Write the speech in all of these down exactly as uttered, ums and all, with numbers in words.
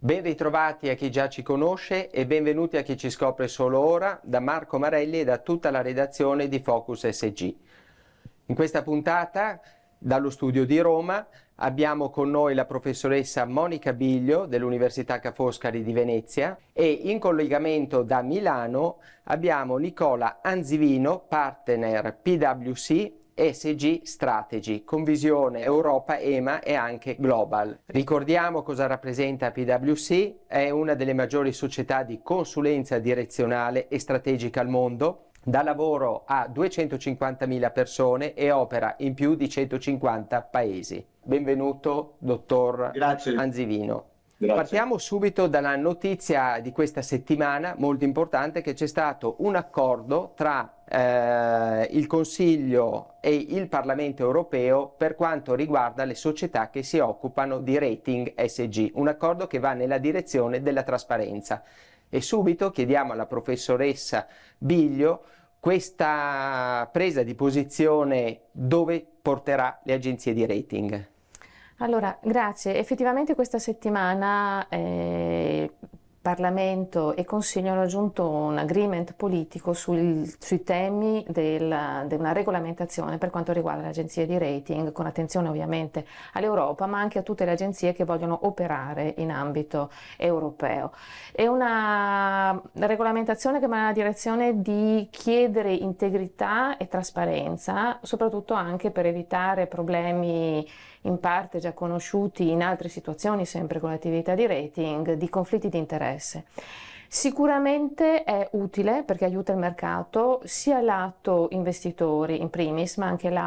Ben ritrovati a chi già ci conosce e benvenuti a chi ci scopre solo ora, da Marco Marelli e da tutta la redazione di Focus S G. In questa puntata, dallo studio di Roma, abbiamo con noi la professoressa Monica Biglio dell'Università Ca' Foscari di Venezia e in collegamento da Milano abbiamo Nicola Anzivino, partner P W C E S G Strategy, con visione Europa, E M A e anche Global. Ricordiamo cosa rappresenta P W C, è una delle maggiori società di consulenza direzionale e strategica al mondo, dà lavoro a duecentocinquantamila persone e opera in più di centocinquanta paesi. Benvenuto, dottor Grazie. Anzivino. Grazie. Partiamo subito dalla notizia di questa settimana, molto importante, che c'è stato un accordo tra eh, il Consiglio e il Parlamento europeo per quanto riguarda le società che si occupano di rating S G, un accordo che va nella direzione della trasparenza. E subito chiediamo alla professoressa Biglio questa presa di posizione dove porterà le agenzie di rating. Allora, grazie. Effettivamente questa settimana eh, Parlamento e Consiglio hanno raggiunto un agreement politico sul, sui temi di una regolamentazione per quanto riguarda le agenzie di rating, con attenzione ovviamente all'Europa, ma anche a tutte le agenzie che vogliono operare in ambito europeo. È una regolamentazione che va nella direzione di chiedere integrità e trasparenza, soprattutto anche per evitare problemi in parte già conosciuti in altre situazioni, sempre con l'attività di rating, di conflitti di interesse. Sicuramente è utile perché aiuta il mercato, sia lato investitori in primis, ma anche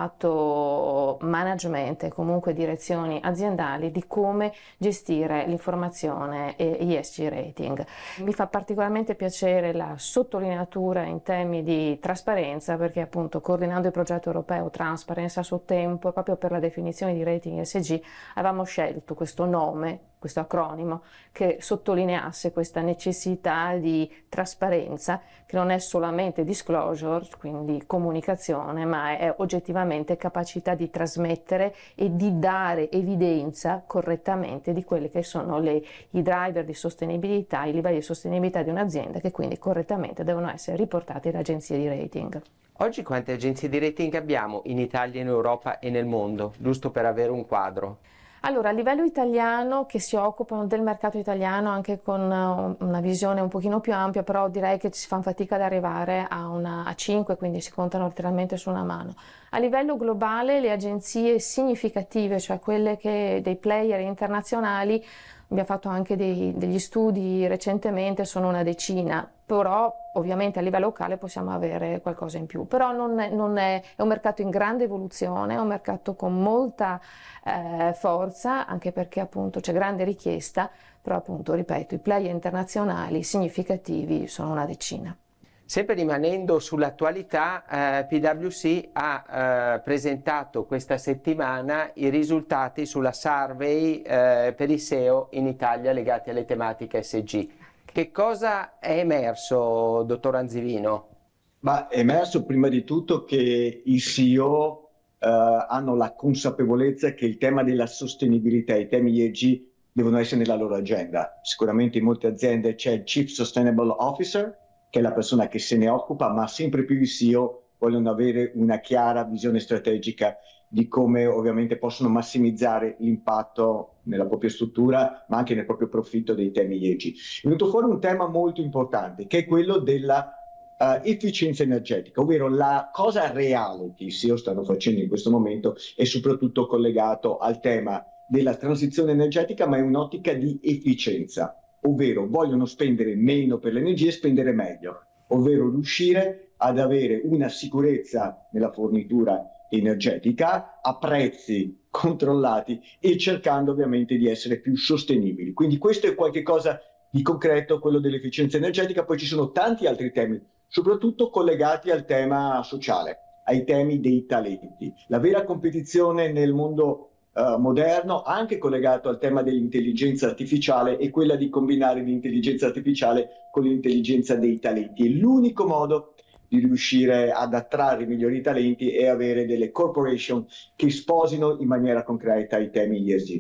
lato management e comunque direzioni aziendali di come gestire l'informazione e gli E S G rating. Mi fa particolarmente piacere la sottolineatura in temi di trasparenza, perché appunto coordinando il progetto europeo Transparency a suo tempo, proprio per la definizione di rating E S G, avevamo scelto questo nome, questo acronimo, che sottolineasse questa necessità di trasparenza, che non è solamente disclosure, quindi comunicazione, ma è oggettivamente capacità di trasmettere e di dare evidenza correttamente di quelli che sono le, i driver di sostenibilità, i livelli di sostenibilità di un'azienda, che quindi correttamente devono essere riportati alle agenzie di rating. Oggi quante agenzie di rating abbiamo in Italia, in Europa e nel mondo, giusto per avere un quadro? Allora, a livello italiano, che si occupano del mercato italiano anche con una visione un pochino più ampia, però direi che ci fanno fatica ad arrivare a, una, a cinque, quindi si contano letteralmente su una mano. A livello globale le agenzie significative, cioè quelle che, dei player internazionali, abbiamo fatto anche dei, degli studi recentemente, sono una decina, però ovviamente a livello locale possiamo avere qualcosa in più. Però non è, non è, è un mercato in grande evoluzione, è un mercato con molta eh, forza, anche perché appunto c'è grande richiesta, però appunto, ripeto, i player internazionali significativi sono una decina. Sempre rimanendo sull'attualità, eh, P W C ha eh, presentato questa settimana i risultati sulla survey eh, per i S E O in Italia legati alle tematiche S G. Che cosa è emerso, dottor Anzivino? Ma è emerso prima di tutto che i S E O eh, hanno la consapevolezza che il tema della sostenibilità, i temi E S G devono essere nella loro agenda. Sicuramente in molte aziende c'è il Chief Sustainable Officer, che è la persona che se ne occupa, ma sempre più i S E O vogliono avere una chiara visione strategica di come ovviamente possono massimizzare l'impatto nella propria struttura, ma anche nel proprio profitto dei temi E S G. È venuto fuori un tema molto importante, che è quello della uh, efficienza energetica, ovvero la cosa reale che i S E O stanno facendo in questo momento è soprattutto collegato al tema della transizione energetica, ma in un'ottica di efficienza. Ovvero vogliono spendere meno per l'energia e spendere meglio, ovvero riuscire ad avere una sicurezza nella fornitura energetica a prezzi controllati e cercando ovviamente di essere più sostenibili. Quindi questo è qualcosa di concreto, quello dell'efficienza energetica. Poi ci sono tanti altri temi, soprattutto collegati al tema sociale, ai temi dei talenti. La vera competizione nel mondo Uh, moderno, anche collegato al tema dell'intelligenza artificiale, è quella di combinare l'intelligenza artificiale con l'intelligenza dei talenti. E l'unico modo di riuscire ad attrarre i migliori talenti è avere delle corporation che sposino in maniera concreta i temi E S G.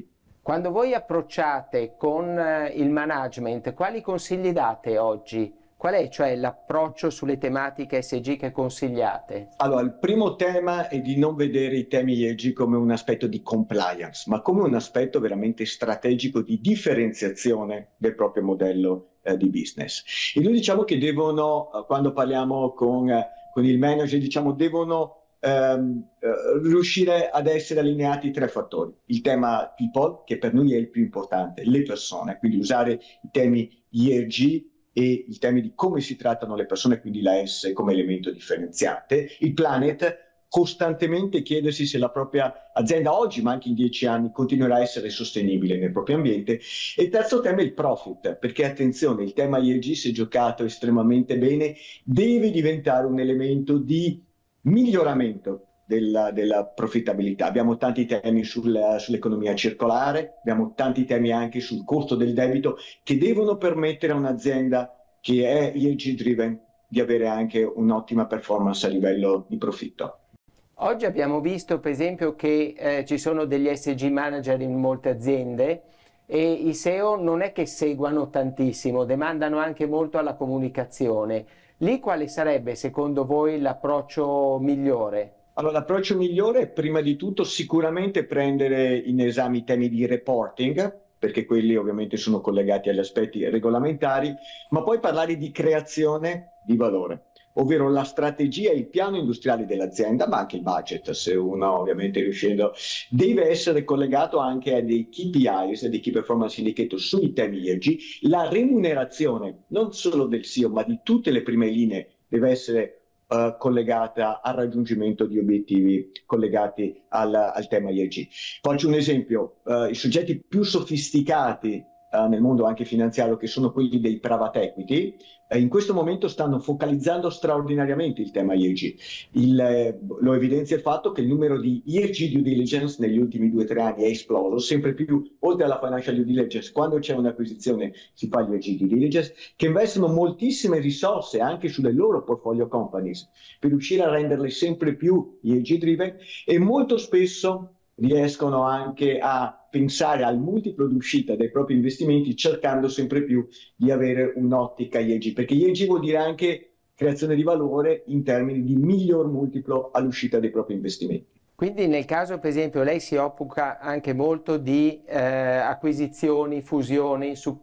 Quando voi approcciate con il management, quali consigli date oggi? Qual è cioè l'approccio sulle tematiche E S G che consigliate? Allora, il primo tema è di non vedere i temi E S G come un aspetto di compliance, ma come un aspetto veramente strategico di differenziazione del proprio modello eh, di business. E noi diciamo che devono, eh, quando parliamo con, eh, con il manager, diciamo devono ehm, eh, riuscire ad essere allineati tre fattori. Il tema people, che per noi è il più importante, le persone, quindi usare i temi E S G e i temi di come si trattano le persone, quindi la S come elemento differenziante. Il planet, costantemente chiedersi se la propria azienda oggi, ma anche in dieci anni, continuerà a essere sostenibile nel proprio ambiente. E il terzo tema è il profit, perché attenzione, il tema E S G, se giocato estremamente bene, deve diventare un elemento di miglioramento della, della profittabilità. Abbiamo tanti temi sul, sull'economia circolare, abbiamo tanti temi anche sul costo del debito che devono permettere a un'azienda che è E S G driven di avere anche un'ottima performance a livello di profitto. Oggi abbiamo visto per esempio che eh, ci sono degli E S G manager in molte aziende e i S E O non è che seguano tantissimo, demandano anche molto alla comunicazione. Lì quale sarebbe secondo voi l'approccio migliore? Allora, l'approccio migliore è prima di tutto sicuramente prendere in esame i temi di reporting, perché quelli ovviamente sono collegati agli aspetti regolamentari, ma poi parlare di creazione di valore, ovvero la strategia e il piano industriale dell'azienda, ma anche il budget, se uno ovviamente riuscendo, deve essere collegato anche a dei K P Is, dei Key Performance Indicator sui temi E S G. La remunerazione, non solo del C E O, ma di tutte le prime linee, deve essere Uh, collegata al raggiungimento di obiettivi collegati al, al tema E S G. Faccio un esempio, uh, i soggetti più sofisticati uh, nel mondo anche finanziario, che sono quelli dei private equity, uh, in questo momento stanno focalizzando straordinariamente il tema E S G. Il, eh, lo evidenzia il fatto che il numero di E S G due diligence negli ultimi due o tre anni è esploso, sempre più, oltre alla financial due diligence, quando c'è un'acquisizione si fa gli E S G due diligence, che investono moltissime risorse anche sulle loro portfolio companies per riuscire a renderle sempre più E S G driven, e molto spesso riescono anche a pensare al multiplo di uscita dei propri investimenti, cercando sempre più di avere un'ottica E S G, perché E S G vuol dire anche creazione di valore in termini di miglior multiplo all'uscita dei propri investimenti. Quindi nel caso per esempio lei si occupa anche molto di eh, acquisizioni, fusioni, su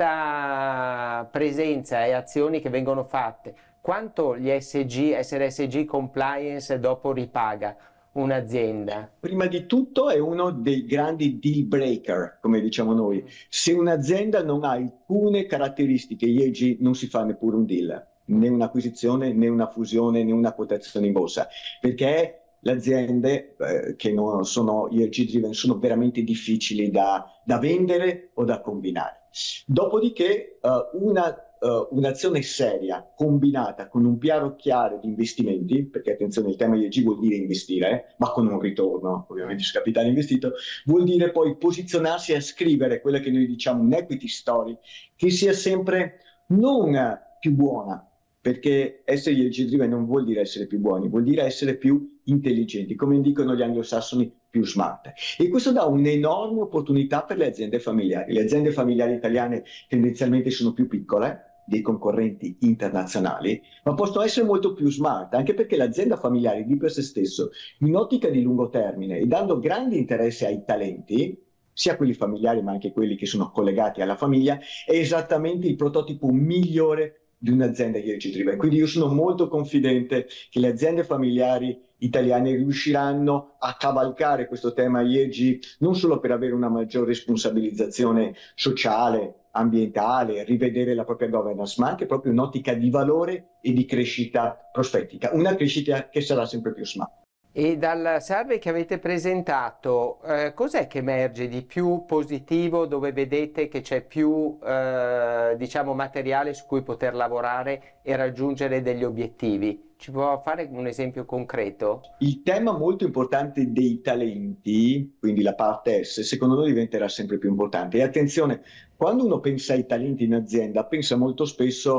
questa presenza e azioni che vengono fatte, quanto gli E S G, essere E S G compliance dopo ripaga un'azienda? Prima di tutto è uno dei grandi deal breaker, come diciamo noi. Se un'azienda non ha alcune caratteristiche E S G non si fa neppure un deal, né un'acquisizione, né una fusione, né una quotazione in borsa, perché le aziende eh, che non sono E S G driven sono veramente difficili da, da vendere o da combinare. Dopodiché uh, una Uh, un'azione seria, combinata con un piano chiaro di investimenti, perché attenzione, il tema E S G vuol dire investire, ma con un ritorno ovviamente sul capitale investito, vuol dire poi posizionarsi a scrivere quella che noi diciamo un equity story, che sia sempre non più buona, perché essere E S G driven non vuol dire essere più buoni, vuol dire essere più intelligenti, come dicono gli anglosassoni, più smart. E questo dà un'enorme opportunità per le aziende familiari. Le aziende familiari italiane tendenzialmente sono più piccole dei concorrenti internazionali, ma possono essere molto più smart, anche perché l'azienda familiare di per sé stesso, in ottica di lungo termine e dando grande interesse ai talenti, sia quelli familiari ma anche quelli che sono collegati alla famiglia, è esattamente il prototipo migliore di un'azienda E S G driven. Quindi io sono molto confidente che le aziende familiari italiane riusciranno a cavalcare questo tema E S G non solo per avere una maggior responsabilizzazione sociale, ambientale, rivedere la propria governance, ma anche proprio un'ottica di valore e di crescita prospettica, una crescita che sarà sempre più smart. E dal survey che avete presentato, eh, cos'è che emerge di più positivo, dove vedete che c'è più eh, diciamo, materiale su cui poter lavorare e raggiungere degli obiettivi? Ci può fare un esempio concreto? Il tema molto importante dei talenti, quindi la parte S, secondo noi diventerà sempre più importante. E attenzione, quando uno pensa ai talenti in azienda, pensa molto spesso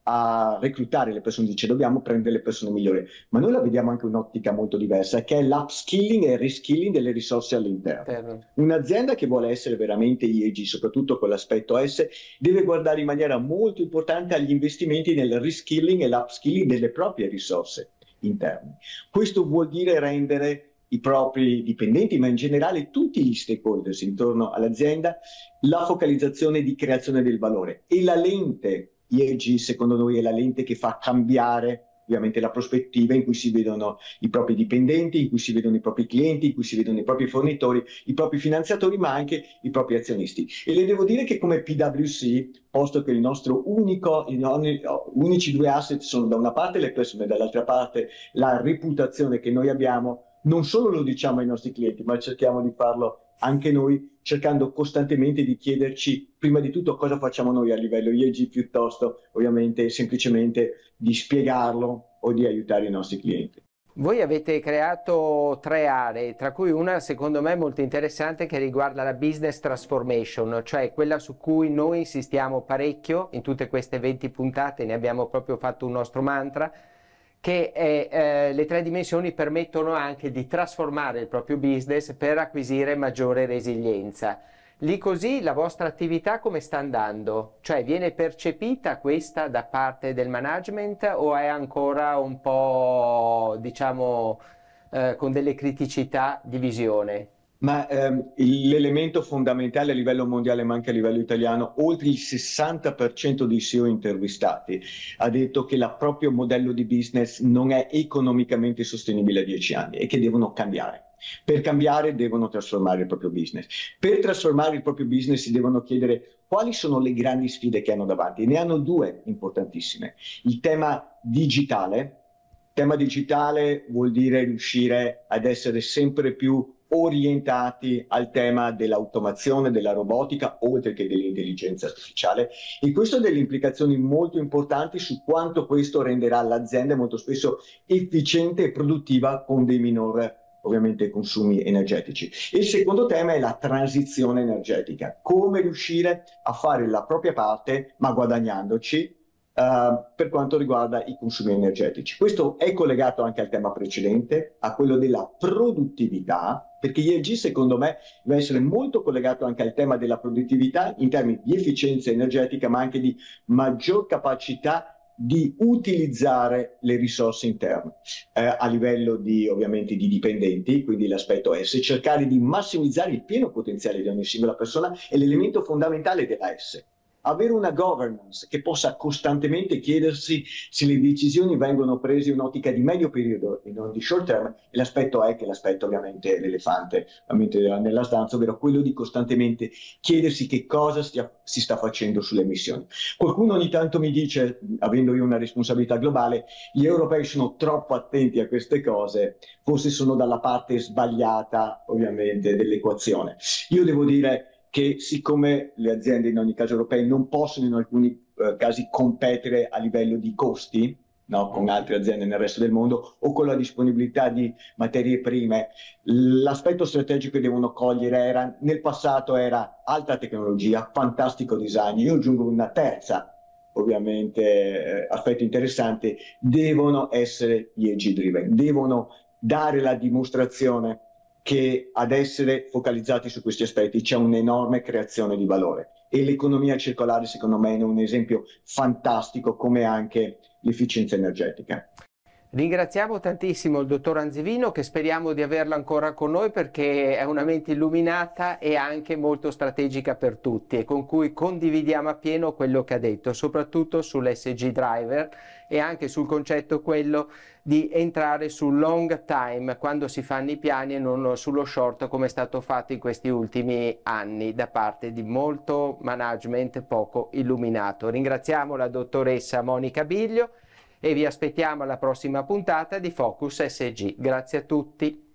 a reclutare le persone, dice dobbiamo prendere le persone migliori, ma noi la vediamo anche un'ottica molto diversa, che è l'upskilling e il reskilling delle risorse all'interno. Un'azienda che vuole essere veramente E S G, soprattutto con l'aspetto S, deve guardare in maniera molto importante agli investimenti nel reskilling e l'upskilling delle proprie risorse interne. Questo vuol dire rendere i propri dipendenti, ma in generale tutti gli stakeholders intorno all'azienda, la focalizzazione di creazione del valore. E la lente E S G, secondo noi, è la lente che fa cambiare ovviamente la prospettiva in cui si vedono i propri dipendenti, in cui si vedono i propri clienti, in cui si vedono i propri fornitori, i propri finanziatori, ma anche i propri azionisti. E le devo dire che come P W C, posto che il nostro unico, i unici due asset sono da una parte le persone, dall'altra parte la reputazione che noi abbiamo, non solo lo diciamo ai nostri clienti, ma cerchiamo di farlo anche noi, cercando costantemente di chiederci prima di tutto cosa facciamo noi a livello E S G, piuttosto ovviamente semplicemente di spiegarlo o di aiutare i nostri clienti. Voi avete creato tre aree, tra cui una secondo me molto interessante che riguarda la business transformation, cioè quella su cui noi insistiamo parecchio in tutte queste venti puntate, ne abbiamo proprio fatto un nostro mantra, che è, eh, le tre dimensioni permettono anche di trasformare il proprio business per acquisire maggiore resilienza. Lì così la vostra attività come sta andando? Cioè viene percepita questa da parte del management o è ancora un po', diciamo, eh, con delle criticità di visione? Ma ehm, l'elemento fondamentale a livello mondiale, ma anche a livello italiano, oltre il sessanta per cento dei C E O intervistati ha detto che il proprio modello di business non è economicamente sostenibile a dieci anni e che devono cambiare. Per cambiare devono trasformare il proprio business. Per trasformare il proprio business si devono chiedere quali sono le grandi sfide che hanno davanti. Ne hanno due importantissime. Il tema digitale. Il tema digitale vuol dire riuscire ad essere sempre più orientati al tema dell'automazione, della robotica, oltre che dell'intelligenza artificiale, e questo ha delle implicazioni molto importanti su quanto questo renderà l'azienda molto spesso efficiente e produttiva con dei minori ovviamente consumi energetici. Il secondo tema è la transizione energetica, come riuscire a fare la propria parte ma guadagnandoci Uh, per quanto riguarda i consumi energetici. Questo è collegato anche al tema precedente, a quello della produttività, perché E S G secondo me deve essere molto collegato anche al tema della produttività in termini di efficienza energetica, ma anche di maggior capacità di utilizzare le risorse interne eh, a livello di ovviamente di dipendenti, quindi l'aspetto S, cercare di massimizzare il pieno potenziale di ogni singola persona è l'elemento fondamentale della S. Avere una governance che possa costantemente chiedersi se le decisioni vengono prese in un'ottica di medio periodo e non di short term, e l'aspetto è che l'aspetto ovviamente l'elefante nella stanza, ovvero quello di costantemente chiedersi che cosa stia, si sta facendo sulle emissioni. Qualcuno ogni tanto mi dice, avendo io una responsabilità globale, gli europei sono troppo attenti a queste cose, forse sono dalla parte sbagliata ovviamente dell'equazione. Io devo dire che siccome le aziende in ogni caso europee non possono in alcuni eh, casi competere a livello di costi, no, con altre aziende nel resto del mondo o con la disponibilità di materie prime, l'aspetto strategico che devono cogliere era, nel passato era alta tecnologia, fantastico design. Io aggiungo una terza ovviamente eh, aspetto interessante: devono essere E S G driven, devono dare la dimostrazione che ad essere focalizzati su questi aspetti c'è un'enorme creazione di valore, e l'economia circolare secondo me è un esempio fantastico, come anche l'efficienza energetica. Ringraziamo tantissimo il dottor Anzivino, che speriamo di averlo ancora con noi perché è una mente illuminata e anche molto strategica per tutti, e con cui condividiamo appieno quello che ha detto, soprattutto sull'E S G driver e anche sul concetto quello di entrare sul long time quando si fanno i piani e non sullo short come è stato fatto in questi ultimi anni da parte di molto management poco illuminato. Ringraziamo la dottoressa Monica Biglio e vi aspettiamo alla prossima puntata di Focus E S G. Grazie a tutti.